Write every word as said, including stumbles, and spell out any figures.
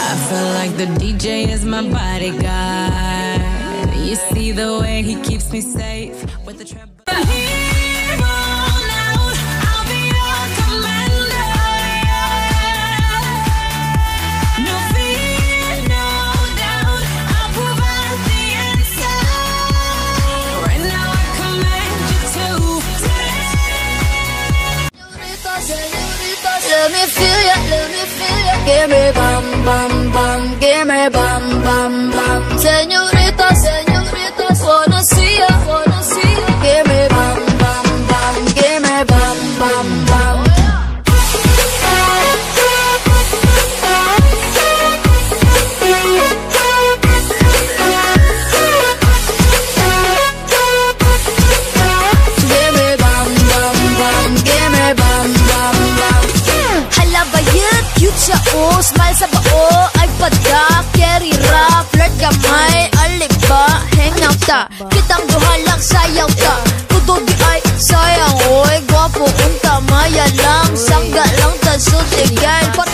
I feel like the D J is my bodyguard. You see the way he keeps me safe with the trap. Let me feel ya, let me feel ya. Give me bum, bum, bum. Give me bum, bum, bum. Señorita, señorita, wanna see ya, wanna see ya. Give me bum, bum, bum. Give me bum, bum, bum. Give me bum, bum, bum. Give me bum, bum, bum. Bayit, cute siya oh. Smile sa bao, ay padak. Carry rap, flirt gamay. Aliba, hang out ta. Kitang duha lang, sayaw ta. Tudo di ay sayang oy. Gwapo unta, maya lang. Sangga lang ta, sultigan.